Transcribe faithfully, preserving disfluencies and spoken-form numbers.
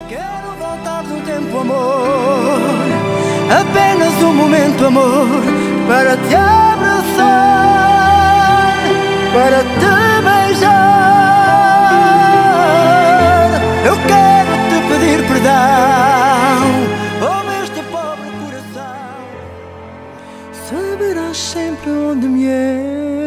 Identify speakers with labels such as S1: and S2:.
S1: Quero voltar do tempo, amor, apenas um momento, amor, para te abraçar, para te beijar. Eu quero te pedir perdão, ouve este pobre coração, saberás sempre onde me é.